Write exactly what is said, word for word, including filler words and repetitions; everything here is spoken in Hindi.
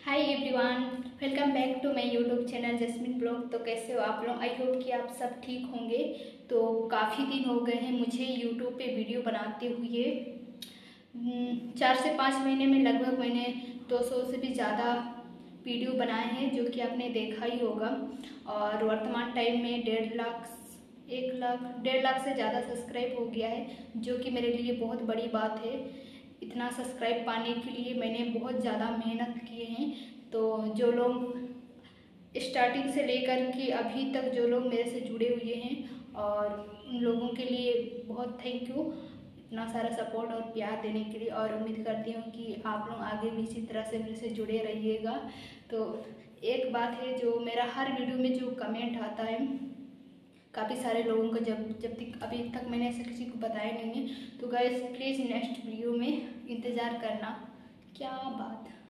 Hi everyone, welcome back to my YouTube channel Jasmine blog. तो कैसे हो आप लोग? आई होप कि आप सब ठीक होंगे। तो काफ़ी दिन हो गए हैं मुझे यूट्यूब पे वीडियो बनाते हुए। चार से पाँच महीने में लगभग मैंने दो सौ से भी ज़्यादा वीडियो बनाए हैं, जो कि आपने देखा ही होगा। और वर्तमान टाइम में डेढ़ लाख एक लाख डेढ़ लाख से ज़्यादा सब्सक्राइब हो गया है, जो कि मेरे लिए बहुत बड़ी बात है। इतना सब्सक्राइब पाने के लिए मैंने बहुत ज़्यादा मेहनत किए हैं। तो जो लोग स्टार्टिंग से लेकर के अभी तक जो लोग मेरे से जुड़े हुए हैं, और उन लोगों के लिए बहुत थैंक यू इतना सारा सपोर्ट और प्यार देने के लिए। और उम्मीद करती हूँ कि आप लोग आगे भी इसी तरह से मेरे से जुड़े रहिएगा। तो एक बात है, जो मेरा हर वीडियो में जो कमेंट आता है काफ़ी सारे लोगों को, जब जब तक अभी तक मैंने ऐसा किसी को बताया नहीं है। तो गाइस प्लीज़ नेक्स्ट वीडियो में इंतज़ार करना। क्या बात